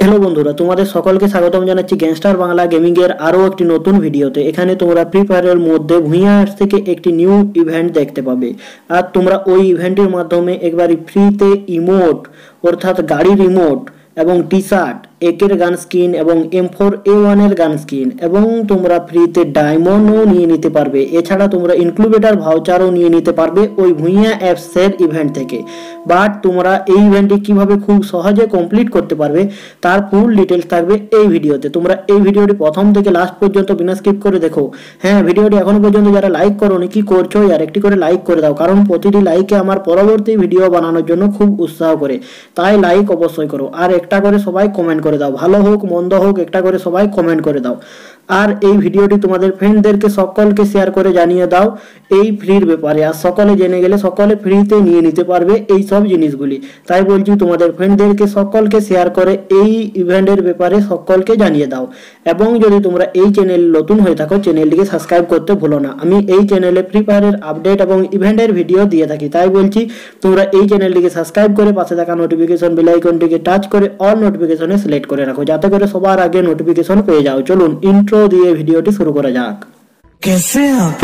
Hello बंधुरा तुम्हारे सकलके स्वागतम जानाচ্ছি গ্যাংস্টার বাংলা গেমিং এর আরো একটি নতুন ভিডিওতে। এখানে তোমরা ফ্রি ফায়ারের মধ্যে ভুঁইয়া অ্যাপস থেকে একটি নিউ ইভেন্ট দেখতে পাবে। আর তোমরা ওই ইভেন্টের মাধ্যমে একবারই ফ্রিতে ইমোট অর্থাৎ গাড়ির ইমোট এবং টি শার্ট একের গান স্কিন এবং M4A1 এর গান স্কিন এবং তোমরা ফ্রিতে ডায়মন্ডও নিয়ে নিতে পারবে। এছাড়া তোমরা ইনক্লুবেটর ভাউচারও নিয়ে নিতে পারবে ওই ভুঁইয়া অ্যাপসের ইভেন্ট থেকে। বাট তোমরা এই ইভেন্টটি কিভাবে খুব সহজে কমপ্লিট করতে পারবে তার ফুল ডিটেলস থাকবে এই ভিডিওতে। তোমরা এই ভিডিওটি প্রথম থেকে লাস্ট পর্যন্ত বিনা স্কিপ করে দেখো। হ্যাঁ, ভিডিওটি এখনো পর্যন্ত যারা লাইক করোনি কি করছো, আর একটি করে লাইক করে দাও, কারণ প্রতিটি লাইকে আমার পরবর্তী ভিডিও বানানোর জন্য খুব উৎসাহ করে। তাই লাইক অবশ্যই করো, আর একটা করে সবাই কমেন্ট করে দাও, ভালো হোক মন্দ হোক একটা করে সবাই কমেন্ট করে দাও। আর এই ভিডিওটি তোমাদের ফ্রেন্ডদেরকে সকলকে শেয়ার করে জানিয়ে দাও এই ফ্রির ব্যাপারে। আর সকলে জেনে গেলে সকলে ফ্রিতে নিয়ে নিতে পারবে এই সব জিনিসগুলি। তাই বলছি তোমাদের ফ্রেন্ডদেরকে সকলকে শেয়ার করে এই ইভেন্টের ব্যাপারে সকলকে জানিয়ে দাও। এবং যদি তোমরা এই চ্যানেল নতুন হয়ে থাকো চ্যানেলটিকে সাবস্ক্রাইব করতে ভুলো না। আমি এই চ্যানেলে ফ্রি ফায়ারের আপডেট এবং ইভেন্টের ভিডিও দিয়ে থাকি। তাই বলছি তোমরা এই চ্যানেলটিকে সাবস্ক্রাইব করে পাশে থাকা নোটিফিকেশন বেল আইকনটিকে টাচ করে অল নোটিফিকেশনে সিলেক্ট করে রাখো, যাতে করে সবার আগে নোটিফিকেশন পেয়ে যাও। চলুন ইন্ট্রো দিয়ে ভিডিওটি শুরু করা যাক। कैसे आप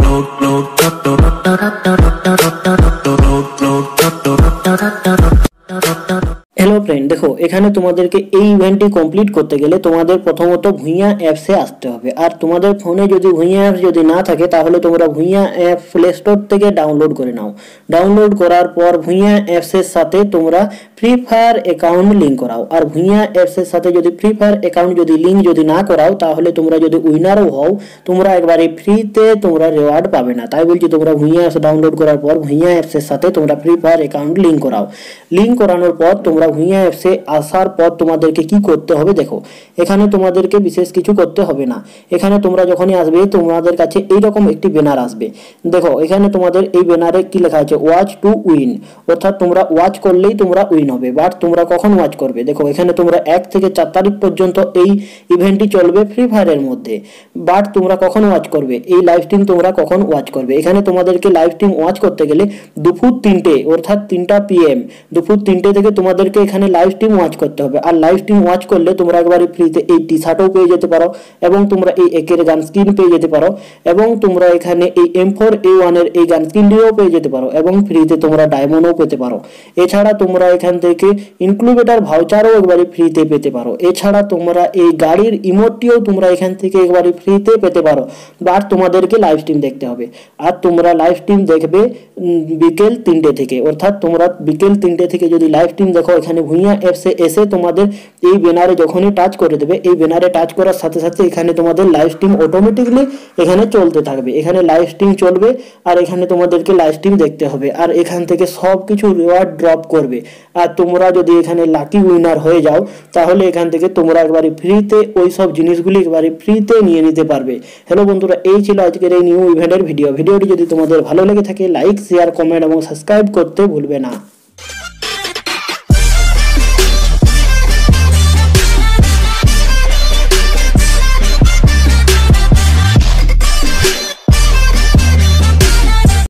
हेलो फ्रेंड, देखो এখানে তোমাদেরকে এই ইভেন্টটি কমপ্লিট করতে গেলে তোমাদের প্রথমত ভুঁইয়া অ্যাপসে আসতে হবে। আর তোমাদের ফোনে যদি ভুঁইয়া অ্যাপস যদি না থাকে তাহলে তোমরা ভুঁইয়া অ্যাপ প্লে স্টোর থেকে ডাউনলোড করে নাও। ডাউনলোড করার পর ভুঁইয়া অ্যাপসের সাথে তোমরা ফ্রি ফায়ার অ্যাকাউন্ট লিঙ্ক করাও। আর ভুঁইয়া অ্যাপসের সাথে যদি ফ্রি ফায়ার অ্যাকাউন্ট যদি লিঙ্ক যদি না করাও তাহলে তোমরা যদি উইনারও হও তোমরা একবারে ফ্রিতে তোমরা রিওয়ার্ড পাবে না। তাই বলছি তোমরা ভুঁইয়া অ্যাপস ডাউনলোড করার পর ভুঁইয়া অ্যাপসের সাথে তোমরা ফ্রি ফায়ার অ্যাকাউন্ট লিঙ্ক করাও। লিঙ্ক করানোর পর তোমরা ভুঁইয়া অ্যাপসে আসার পর তোমাদেরকে কি করতে হবে দেখো। এখানে তোমাদেরকে বিশেষ কিছু করতে হবে না। এখানে তোমরা যখনই আসবে তোমাদের কাছে এইরকম একটি ব্যানার আসবে। দেখো এখানে তোমাদের এই ব্যানারে কি লেখা আছে, ওয়াচ টু উইন, অর্থাৎ তোমরা ওয়াচ করলেই তোমরা উইন হবে। বাট তোমরা কখন ওয়াচ করবে দেখো, এখানে তোমরা 1 থেকে 4 তারিখ পর্যন্ত এই ইভেন্টটি চলবে ফ্রি ফায়ারের মধ্যে। বাট তোমরা কখন ওয়াচ করবে, এই লাইভ স্ট্রিম তোমরা কখন ওয়াচ করবে। এখানে তোমাদেরকে লাইভ স্ট্রিম ওয়াচ করতে গেলে দুপুর 3টে অর্থাৎ 3টা PM দুপুর 3টে থেকে তোমাদেরকে এখানে লাইভ স্ট্রিম ওয়াচ করতে হবে। আর লাইভ স্ট্রিম ওয়াচ করলে তোমরা একবারে ফ্রিতে এই টি শার্টও পেয়ে যেতে পারো এবং তোমরা এই একের গান স্কিন পেয়ে যেতে পারো এবং তোমরা এখানে এই M4A1 এর এই গান স্কিনটিও পেয়ে যেতে পারো এবং ফ্রিতে তোমরা ডায়মন্ডও পেতে পারো। এছাড়া তোমরা এখান থেকে ইনক্লুবেটর ভাউচারও একবারে ফ্রিতে পেতে পারো। এছাড়া তোমরা এই গাড়ির ইমোটটিও তোমরা এখান থেকে একবারে ফ্রিতে পেতে পারো। বাট তোমাদেরকে লাইভ স্ট্রিম দেখতে হবে। আর তোমরা লাইভ স্ট্রিম দেখবে বিকেল 3টে থেকে, অর্থাৎ তোমরা বিকেল 3টে থেকে যদি লাইভ স্ট্রিম দেখো এখানে ভুঁইয়া অ্যাপসে এসে তোমাদের এই ব্যানারে যখনই টাচ করে দেবে, এই ব্যানারে টাচ করার সাথে সাথে এখানে তোমাদের লাইভ স্ট্রিম অটোমেটিকলি এখানে চলতে থাকবে। এখানে লাইভ স্ট্রিম চলবে আর এখানে তোমাদেরকে লাইভ স্ট্রিম দেখতে হবে। আর এখান থেকে সব কিছু রিওয়ার্ড ড্রপ করবে। আর তোমরা যদি এখানে লাকি উইনার হয়ে যাও তাহলে এখান থেকে তোমরা একবারে ফ্রিতে ওই সব জিনিসগুলি একবারে ফ্রিতে নিয়ে নিতে পারবে। হ্যালো বন্ধুরা, এই ছিল আজকের এই নিউ ইভেন্টের ভিডিওটি যদি তোমাদের ভালো লেগে থাকে লাইক শেয়ার কমেন্ট এবং সাবস্ক্রাইব করতে ভুলবে না।